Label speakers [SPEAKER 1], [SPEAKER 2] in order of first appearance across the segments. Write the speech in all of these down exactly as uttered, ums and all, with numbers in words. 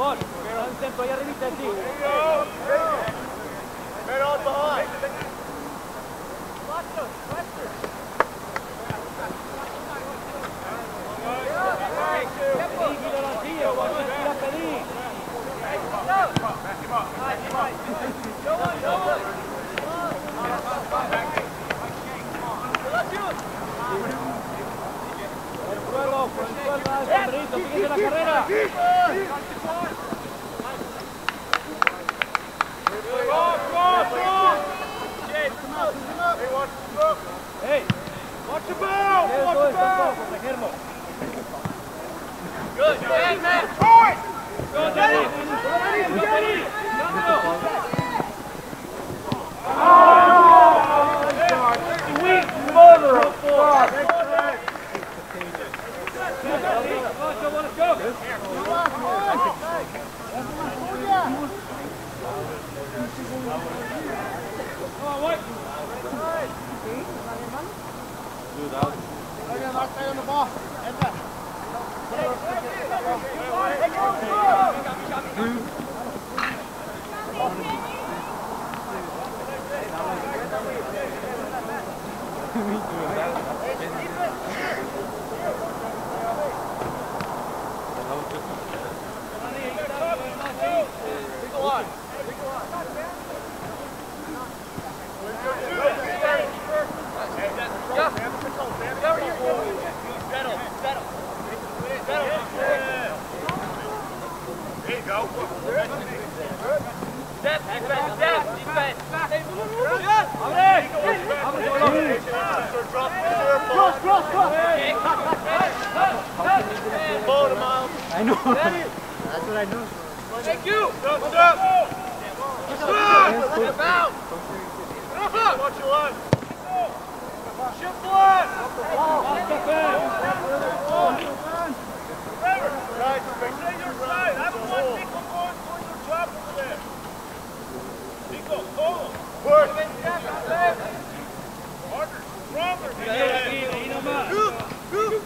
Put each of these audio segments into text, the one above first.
[SPEAKER 1] Ball. Un centro ahí arribita de ti.
[SPEAKER 2] Man on behind.
[SPEAKER 1] El juego, por el suelo, sombrerito, fíjense la carrera. Hey, watch the ball! Watch the ball! Protegerlo.
[SPEAKER 2] Good, man, man.
[SPEAKER 1] Go, Danny! Go, Danny! Sweet mother of God! Let's go, let's Come on, what? Dude, out. Stay on the ball. I know. That's what I know.
[SPEAKER 2] Thank you. What's up? What's up? Get out. Watch your line. Shift one. Right, stay your side. I don't want Nico going towards your drop over there. Nico, hold. Work. Harder, stronger. Good, good.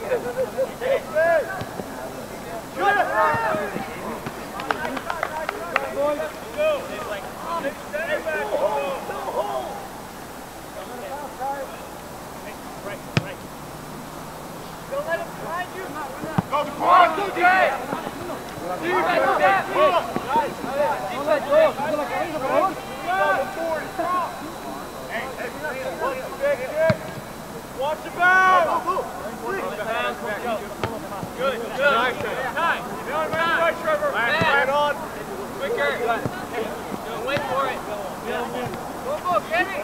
[SPEAKER 2] Shoot it. Go. Stay back. Right, right. Don't let him find you. Go to cross, go Jay. Defense, step. Defense, watch the bounce. Good, good. Time. Right, Trevor. Right on. Quicker. Wait for it. Go, go, Kenny.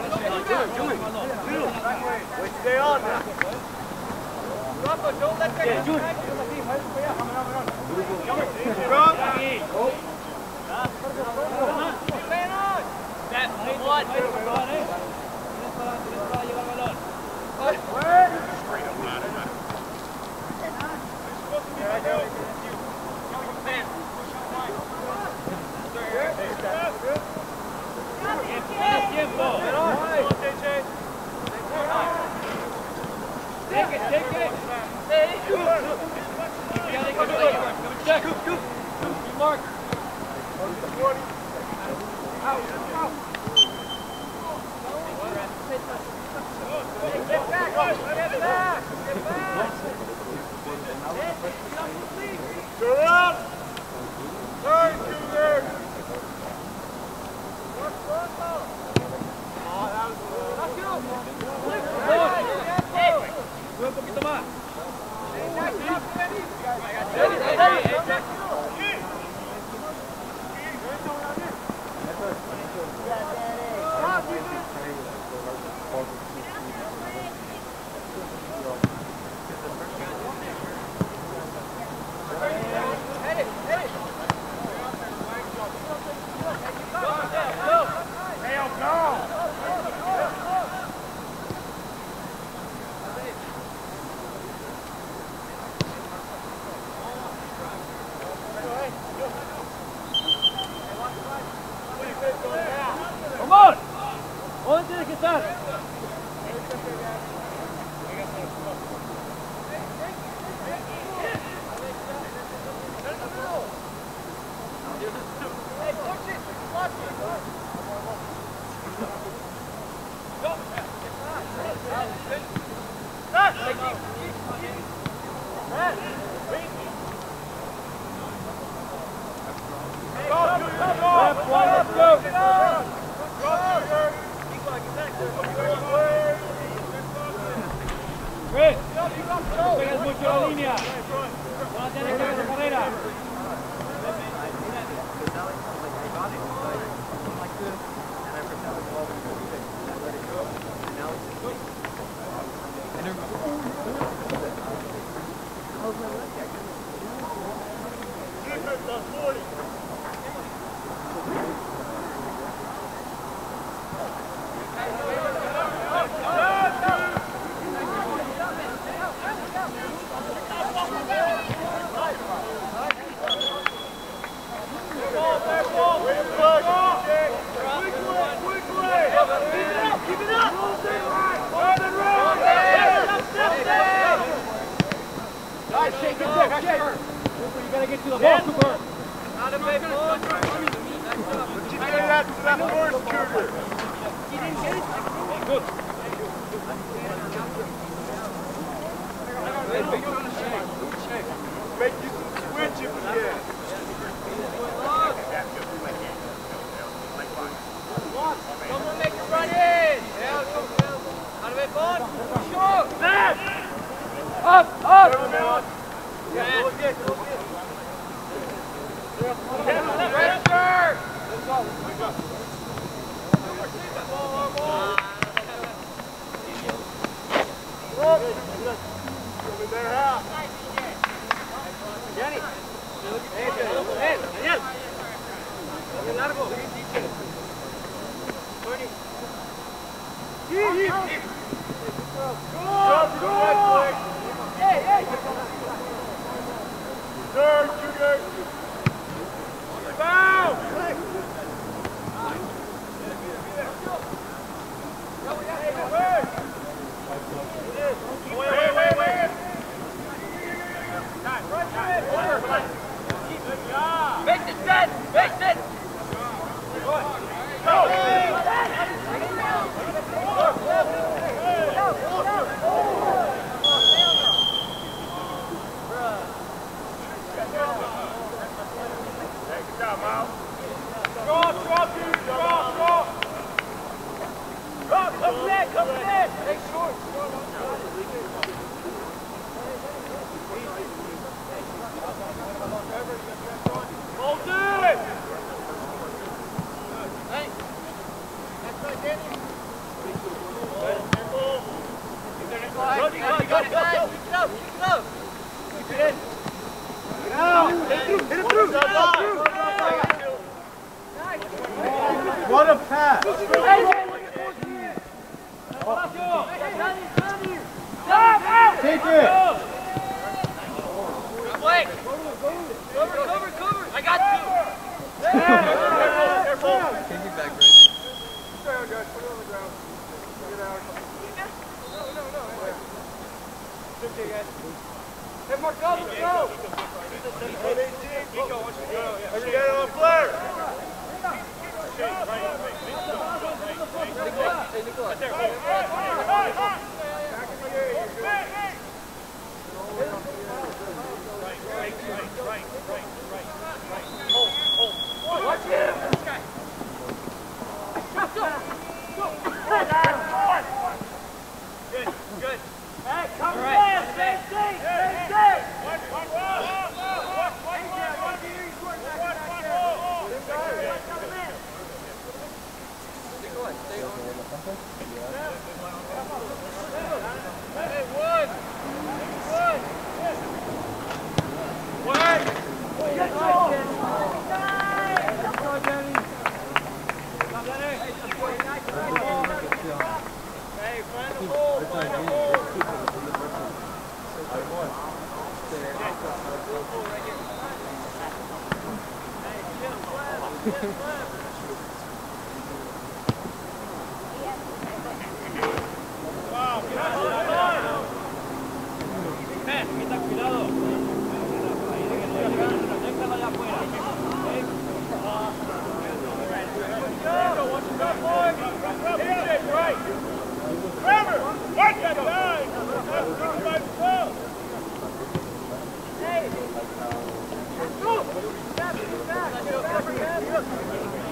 [SPEAKER 2] Wait, stay on now. Rafa, don't let that get back. Strong. Stay on. Step, one. Take it, take it. Hey. Check. Mark. Out, out. Get back, get back, get back. Turn around. Turn to there. Work, work, oh, that was good. That's good. Hey. Un poquito más. Hey.
[SPEAKER 1] What a pass! Take it!
[SPEAKER 2] Blake! Cover, cover, cover! I got two!
[SPEAKER 1] Careful!
[SPEAKER 3] Take it back, Brady.
[SPEAKER 1] Stay on, guys. Put it on the ground. Get out. No, no, no. It's okay, guys. Hey, Marco, let's go! Everybody on flare! Watch him! Good, good. Hey, come on! Stay safe! Stay safe! Hey, Wood! Wood! Wood! Get off! Hey, find the hole! Find the hole! Cuidado. Déjalo allá afuera. Hey!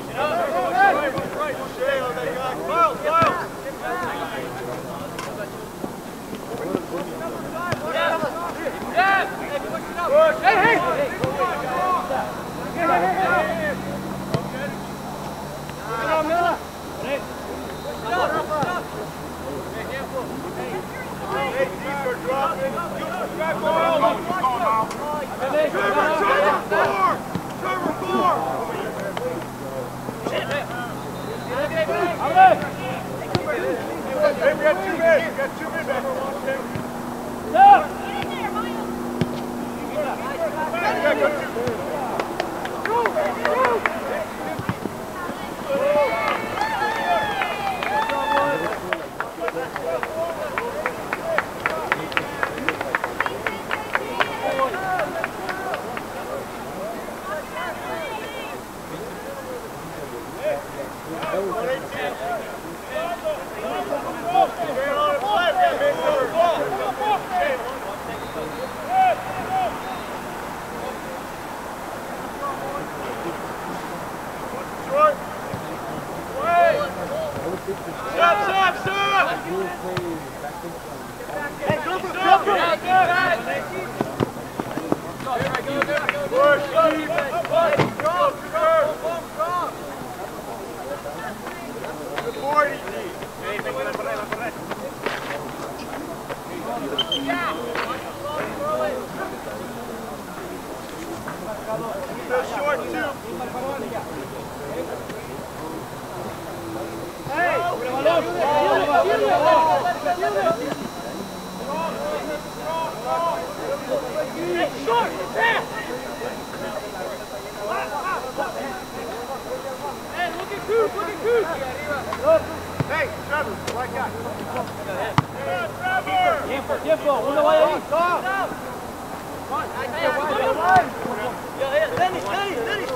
[SPEAKER 1] Hey, Trevor, right guy.
[SPEAKER 3] Tiempo, tiempo, uno vaya ahí. Dennis, Dennis, Dennis.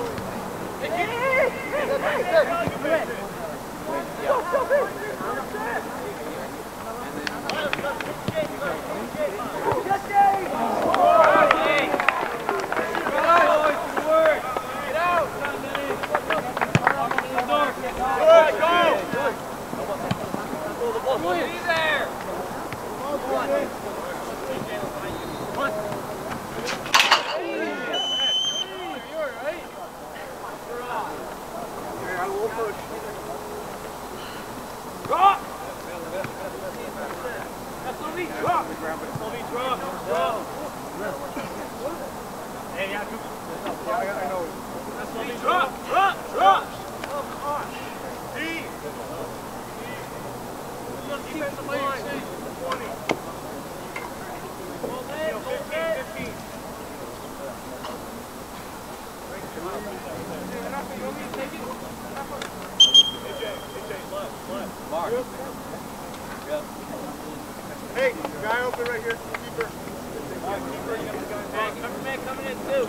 [SPEAKER 1] Hey, guy open right here. Keeper.
[SPEAKER 2] Cover man coming in too.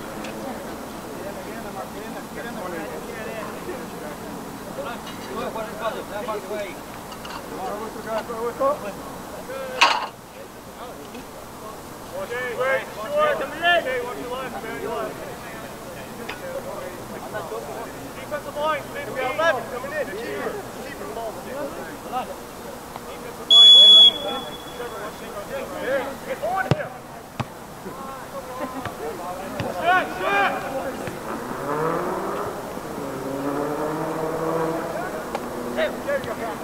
[SPEAKER 1] Okay, wait, sure. Coming in. Okay, watch your left, man. Your left. Defensive line, fifteen. eleven coming in. Keeper. Keeper, ball. Defensive line, fifteen. Trevor, watch him. There. Get on him. Set, set. Hey, there you go.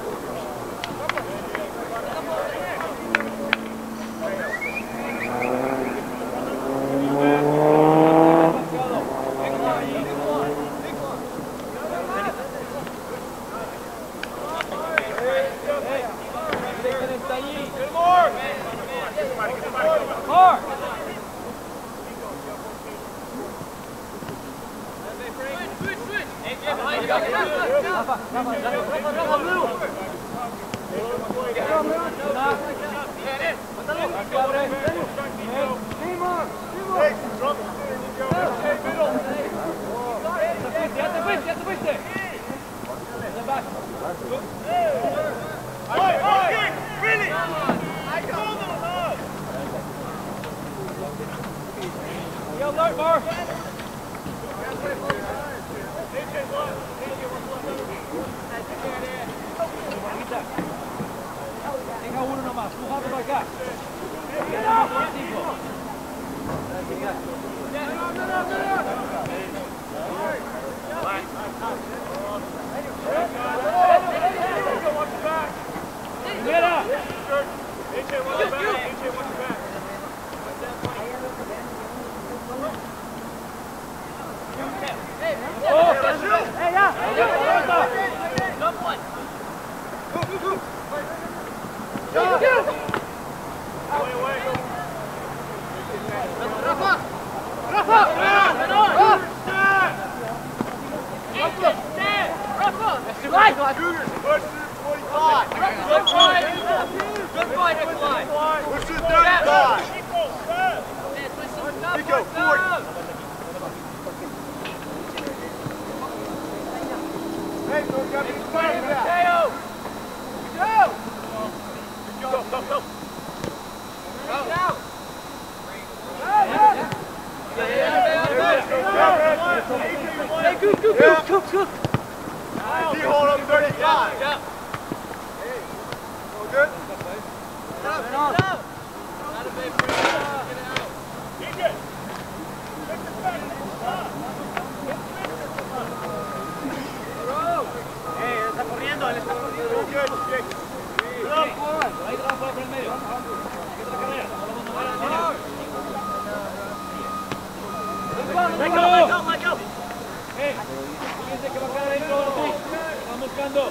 [SPEAKER 3] Fíjense que va a quedar adentro, sí. Están buscando.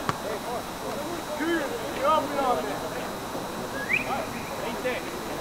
[SPEAKER 3] veinte.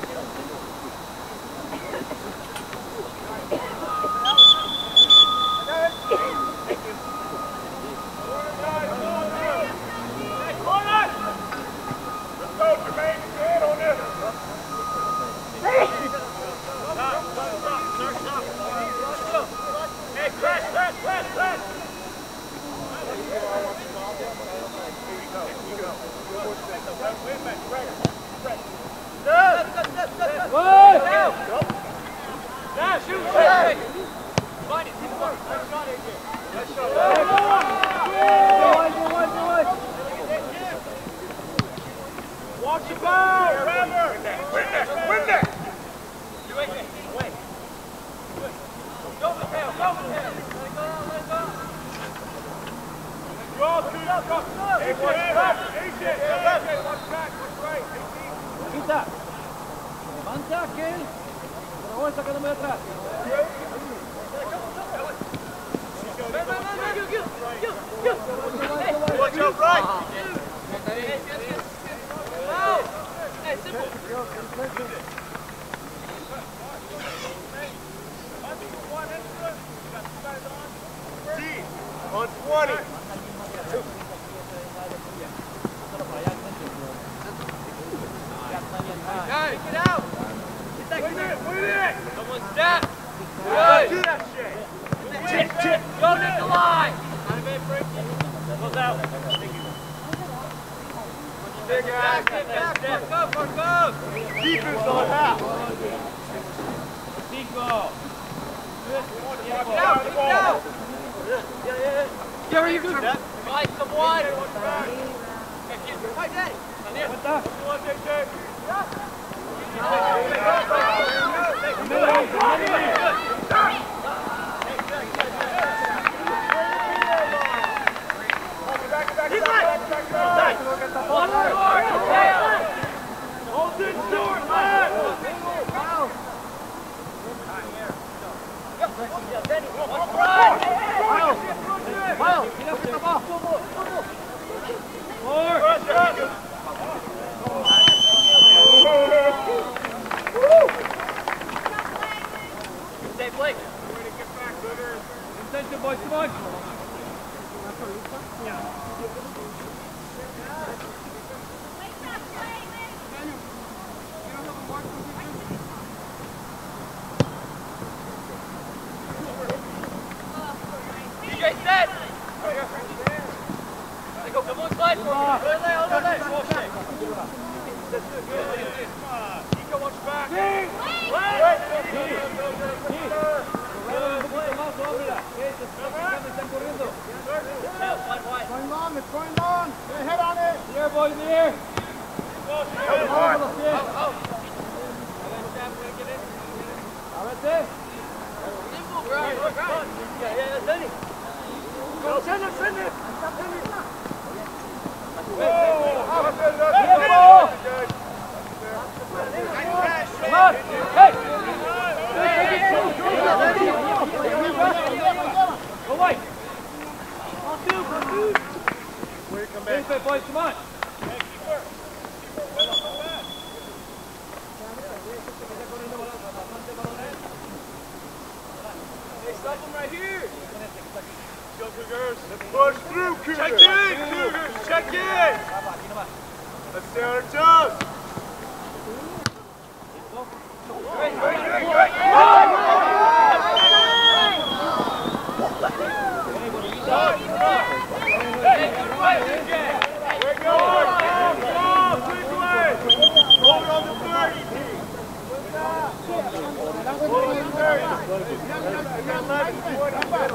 [SPEAKER 1] Watch the ball! Win that! Win that! Go with him! Go with him! Go, go, go! A J, A J, watch back, watch right.
[SPEAKER 3] Quita. Levanta aquel. Pero voy sacándome de atrás.
[SPEAKER 1] Watch out right!
[SPEAKER 2] Hey, simple.
[SPEAKER 1] D on twenty.
[SPEAKER 2] Guys, get out. Get that
[SPEAKER 1] Win it, win it!
[SPEAKER 2] Someone step.
[SPEAKER 1] Good. Do
[SPEAKER 2] Good.
[SPEAKER 1] that shit.
[SPEAKER 2] Chip, chip. Go to the line.
[SPEAKER 3] Goes out.
[SPEAKER 2] Big back, get back. Work up, work up.
[SPEAKER 1] Defense on half.
[SPEAKER 3] Cinco.
[SPEAKER 2] Get out, get out.
[SPEAKER 3] Gary, you good?
[SPEAKER 2] Fight someone. Fight Daddy.
[SPEAKER 3] Cuenta.
[SPEAKER 1] Hold it short, man!
[SPEAKER 3] Wow, mira que está abajo. Four.
[SPEAKER 2] Stay Blake.
[SPEAKER 3] Attention, boys, come on.
[SPEAKER 2] D J set. Go, come on, slide for me. Over there, over there.
[SPEAKER 1] Nico, watch back.
[SPEAKER 4] Going long, it's going long. Get a head on it.
[SPEAKER 3] Here, boys, here. Ábrete.
[SPEAKER 2] Simple, bro. Yeah, yeah, that's Danny.
[SPEAKER 1] Go, send it, send it.
[SPEAKER 3] Come on. Hey. Go white.
[SPEAKER 1] Where you come back?
[SPEAKER 3] Defense, boys, come on.
[SPEAKER 2] Hey, stop him right here.
[SPEAKER 1] Go, Cougars. Let's push through, Cougars.
[SPEAKER 2] Check in, Cougars. Check in.
[SPEAKER 1] Let's stay on our toes.
[SPEAKER 2] Great, great, great, great. Hey, good way, D J.
[SPEAKER 1] There you go. Go, quick way. Hold it on the thirty. Hold on the thirty. You got eleven. Hold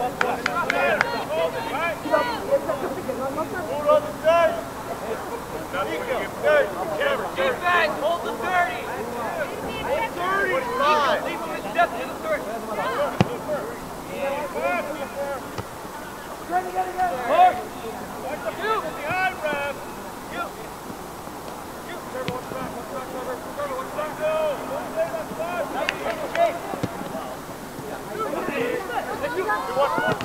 [SPEAKER 1] on the thirty. Nico, thirty. Camera.
[SPEAKER 2] Defense, hold the thirty.
[SPEAKER 1] thirty-five.
[SPEAKER 2] Leave him in depth to the thirty. You.
[SPEAKER 1] Behind, Rev. You. You. Trevor, watch back. Watch back, Trevor. Trevor, watch back. Go. Don't say that's five. You watch fourteen.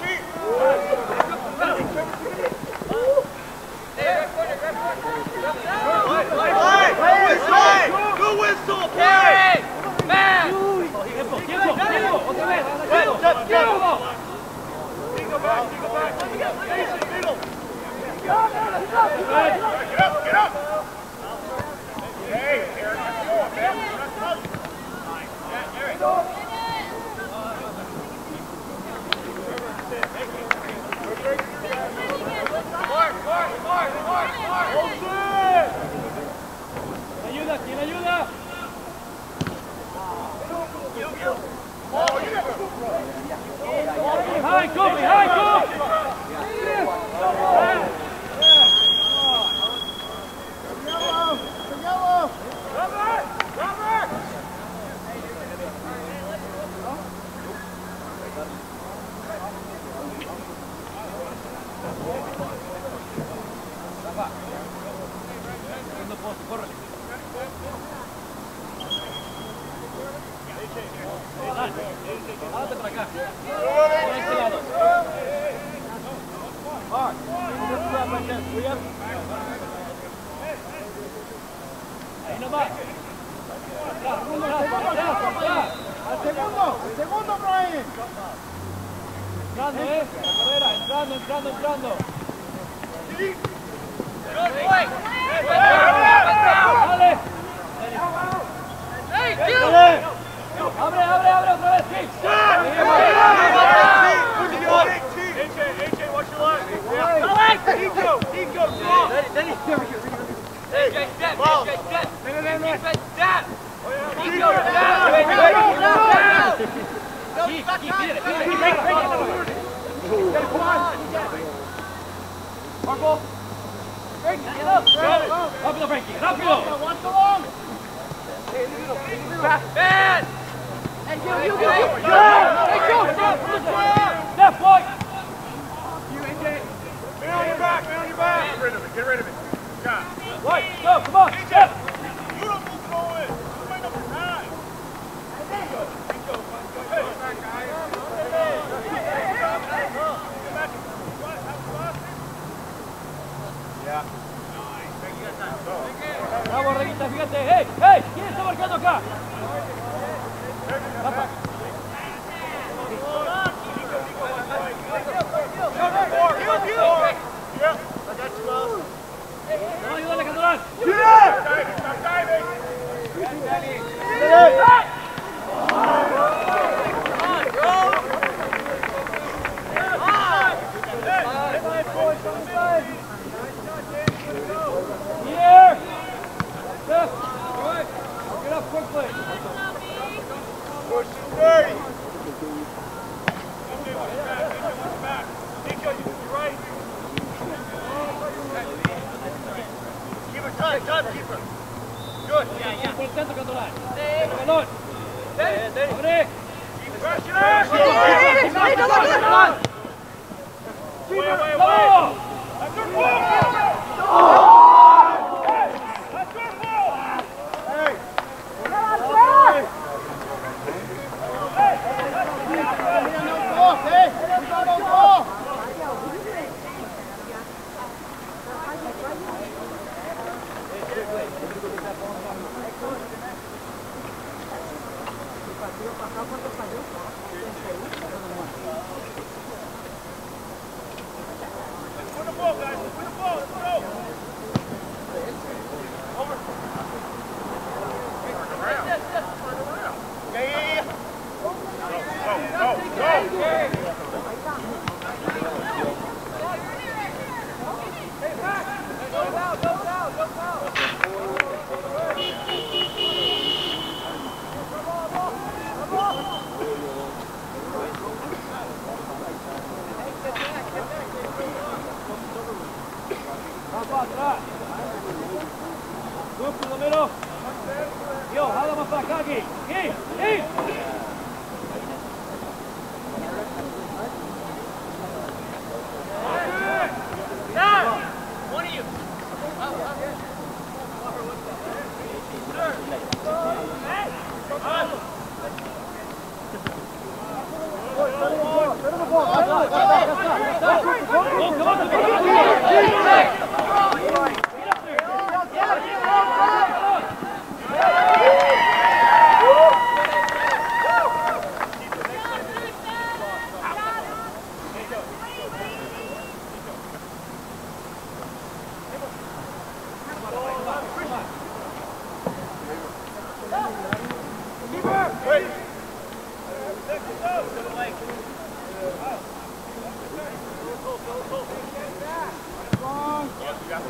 [SPEAKER 3] Go, go, go, go, go, go, go, go, go, go,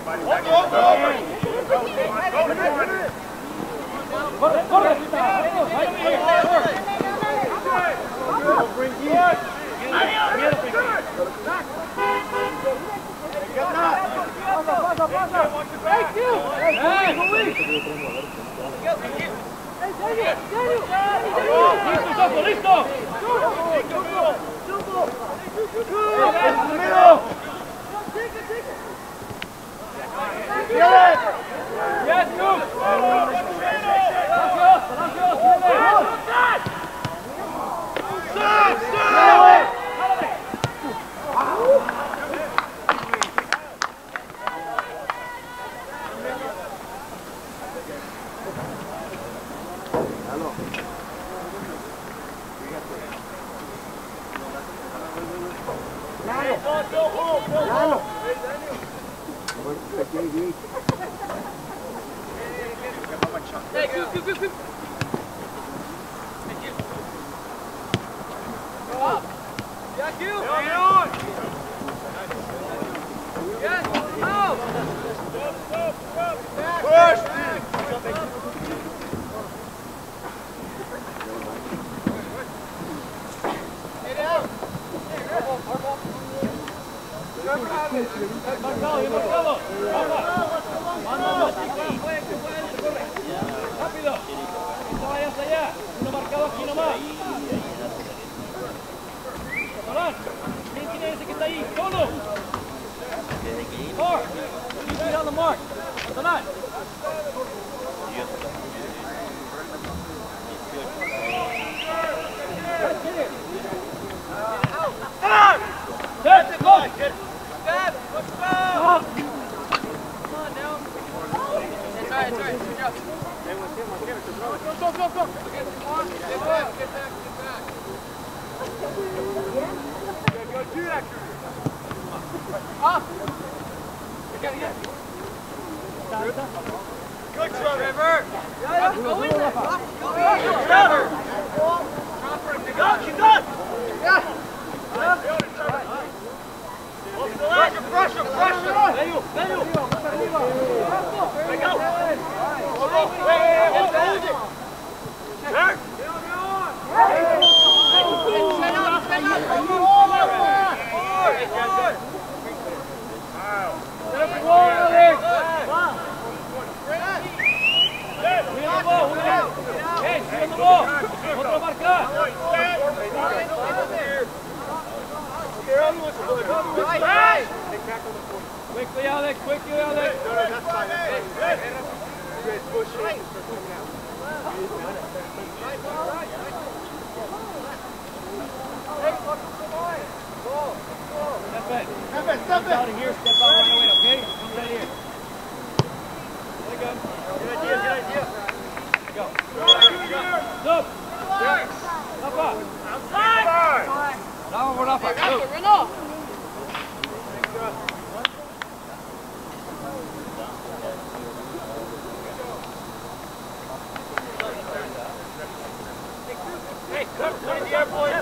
[SPEAKER 3] Corre, corre. Pasa, pasa. Thank you. Listo, listo. Yes, move. Stop, stop.
[SPEAKER 2] Hey, go, go, go, go. Up. Yes, you. Yes, out.
[SPEAKER 1] Push!
[SPEAKER 2] Get out.
[SPEAKER 3] Marcado, bien marcado. Vamos, rápido. Que te vayas allá. Uno marcado aquí nomás. Catalán, ¿quién tiene ese que está ahí? Solo. Mark. You get on the mark. Catalán. Set, go!
[SPEAKER 2] Step. Let's go.
[SPEAKER 3] Up.
[SPEAKER 2] Come on now. That's right, that's right. Good job. Go, go, go, go. Get back, get back, get back.
[SPEAKER 1] Go do that.
[SPEAKER 2] Up. Again, again.
[SPEAKER 1] Good, Trevor.
[SPEAKER 2] Trevor. Up, go in there. Up, go in there. Trevor.
[SPEAKER 1] Keep going, keep going.
[SPEAKER 2] Yeah.
[SPEAKER 1] Pressure, pressure, pressure.
[SPEAKER 3] Venio, venio.
[SPEAKER 1] Let go. Hold on. Wait, wait, hold it, hold it. Turn.
[SPEAKER 2] Set up, set up.
[SPEAKER 3] Set up the wall, Alex. Cuida the ball, cuida. Hey, cuida the ball. Otra marca.
[SPEAKER 2] Right.
[SPEAKER 3] Quickly, Alex, quickly, Alex.
[SPEAKER 1] No, no, that's fine, that's fine. You guys push it. Start coming out.
[SPEAKER 3] Step in.
[SPEAKER 4] Step it, step
[SPEAKER 3] Out
[SPEAKER 4] it.
[SPEAKER 3] of here, step out right away, okay? Come right here. There you go.
[SPEAKER 1] Good idea, good idea.
[SPEAKER 3] Go. Stop. Rafa.
[SPEAKER 1] Outside.
[SPEAKER 3] Bravo por Rafa.
[SPEAKER 2] Rafa,
[SPEAKER 3] Go.
[SPEAKER 2] run off.
[SPEAKER 1] Hey, come in the air, boys.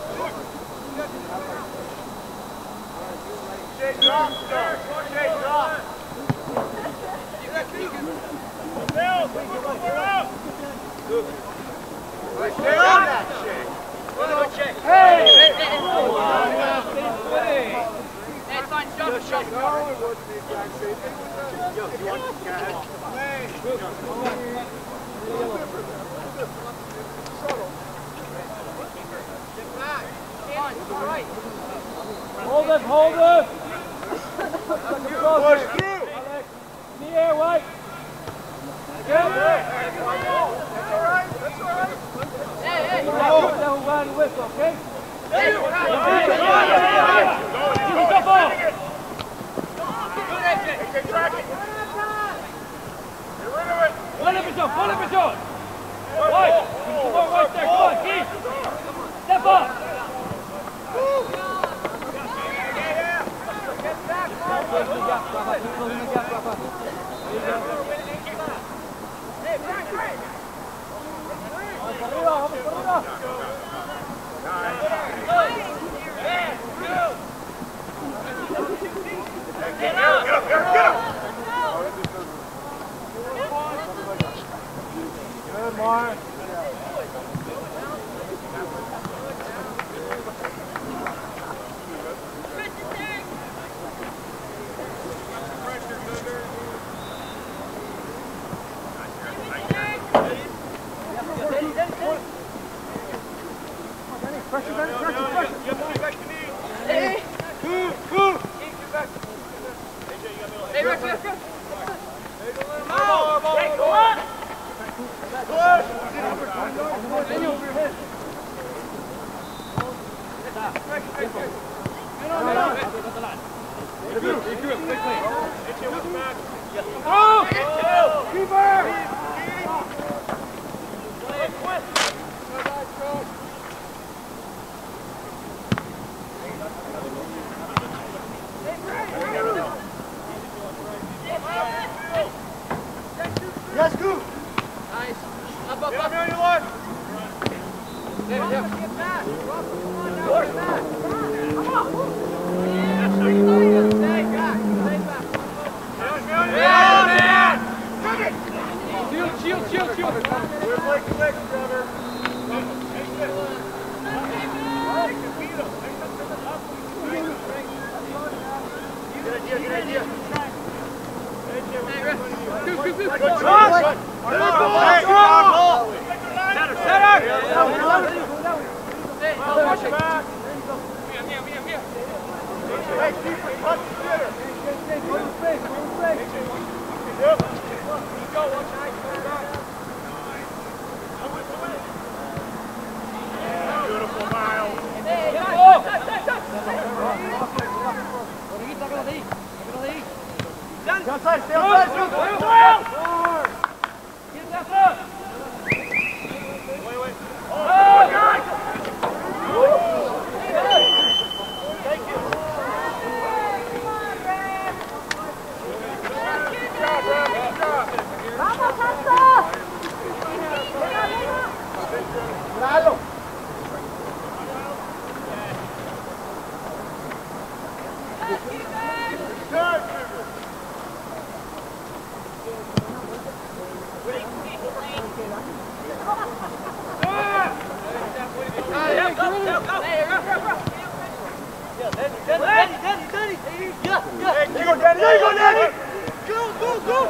[SPEAKER 1] Shake drop, sir. Shake drop.
[SPEAKER 2] You got you can.
[SPEAKER 1] Bill, we're up. Stay on that, Shake.
[SPEAKER 2] Go check.
[SPEAKER 3] Hey!
[SPEAKER 2] Hey, hey, hey.
[SPEAKER 3] Oh, hey.
[SPEAKER 2] Hey, it's fine. Jump, jump.
[SPEAKER 1] No, it wasn't the exact same thing. Yo, you want to get ahead?
[SPEAKER 2] Get back. On, to the right.
[SPEAKER 3] Hold him, hold him.
[SPEAKER 1] Push through.
[SPEAKER 3] Alex, in the air, right?
[SPEAKER 1] That's all right. That's all right.
[SPEAKER 2] Hey, hey.
[SPEAKER 3] Está jugando el hueso, ¿ok?
[SPEAKER 2] Hey,
[SPEAKER 3] Good,
[SPEAKER 2] right. Good, A J.
[SPEAKER 1] Get tracking. Get rid of it.
[SPEAKER 3] Ponle presión, ponle presión. Right, come on, right there, come on, Keith. Step up. Close the gap, Rafa. Keep closing the gap, Rafa. There you go. Vamos para arriba, vamos para arriba.
[SPEAKER 1] Get up, get up, get up, get up.
[SPEAKER 2] Hey, Rex, Rex, Rex. Oh, hey, go on.
[SPEAKER 4] Yes, go.
[SPEAKER 2] Nice. Up, up, up. There, there.
[SPEAKER 3] Shield, shield, shield, shield.
[SPEAKER 1] We're like clicks, Trevor. Good idea, good idea.
[SPEAKER 2] Go, go, go.
[SPEAKER 1] Good shot! Center, center!
[SPEAKER 2] Hey,
[SPEAKER 1] Well, watch
[SPEAKER 2] watch
[SPEAKER 1] it back.
[SPEAKER 2] Mira, mira, mira, mira.
[SPEAKER 1] Hey, keep touch the center. Yep. Go, watch nice. Beautiful, Miles.
[SPEAKER 3] Sácalo de ahí, sácalo de ahí.
[SPEAKER 4] Stay outside, stay outside.
[SPEAKER 3] ¿Quién te atrás?
[SPEAKER 1] Wait, wait.
[SPEAKER 3] ¡Oh, God!
[SPEAKER 1] Thank you. Good job, Rob. Good job.
[SPEAKER 5] ¡Vamos, Aptos!
[SPEAKER 4] Bravo.
[SPEAKER 1] Good. Hey, there you go, Daddy. There you go, Daddy. Go, go, go.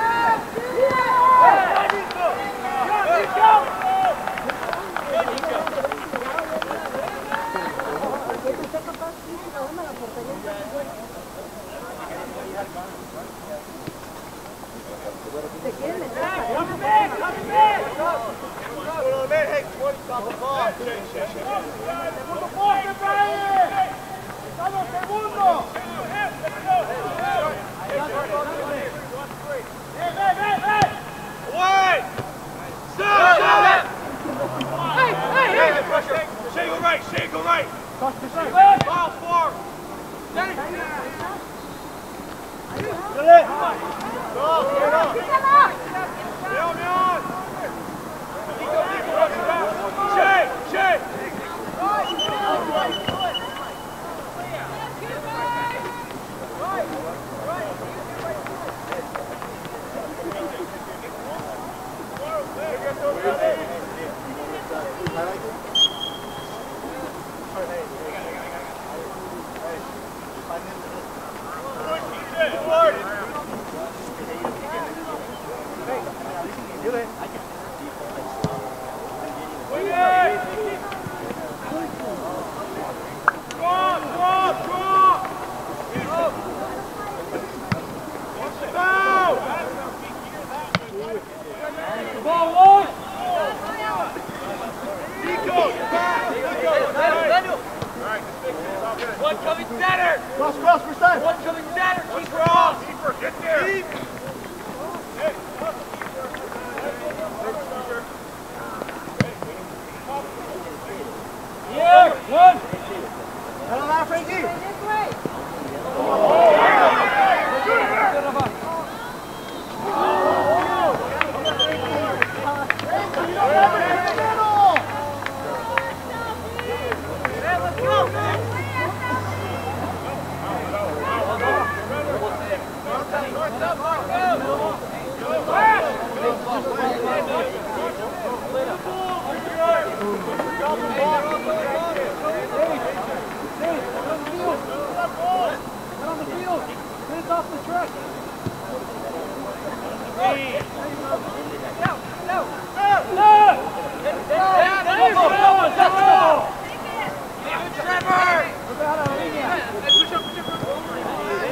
[SPEAKER 5] ¿Te quieren meter?
[SPEAKER 1] Hey, twenty, stop the ball.
[SPEAKER 4] Segundo poste, Brian. Estamos segundo. Ven, ven, ven, ven.
[SPEAKER 1] Away! Stop! Stop! Hey, hey, hey! Pressure. Shea, go right. Shea, go right. Ball forward. Daddy. Get it. Go, get it up. Down, down. Shea, Shea.
[SPEAKER 2] One coming center!
[SPEAKER 4] Cross, cross, first time.
[SPEAKER 2] One coming center! Keep her
[SPEAKER 1] Cross.
[SPEAKER 2] off!
[SPEAKER 1] Keeper, get there. Keep.
[SPEAKER 3] Here, one.
[SPEAKER 4] Hello, now, Frankie.
[SPEAKER 5] This way.
[SPEAKER 3] Off the track.
[SPEAKER 2] Trevor!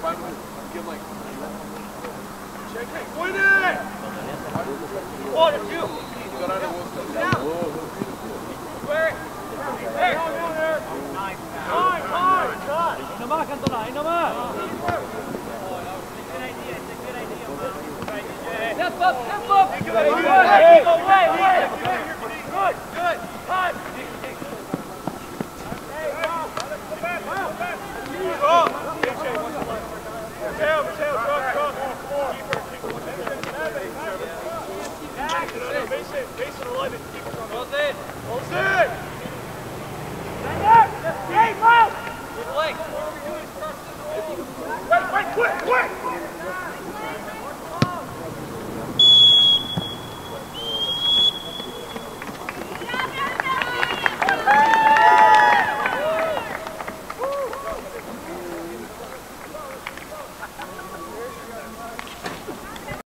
[SPEAKER 1] Win it! One or two.
[SPEAKER 2] Square it. There.
[SPEAKER 1] Nine, nine, nine.
[SPEAKER 3] In naman, Cantona, in naman. Step up, step up.
[SPEAKER 1] Good, good. Time. Oh! Mateo, Mateo, drop, drop. Base it, base it eleven.
[SPEAKER 2] Close in.
[SPEAKER 1] Close in!
[SPEAKER 4] Hey, Miles!
[SPEAKER 2] Good leg.
[SPEAKER 1] Wait, wait, quick, quick!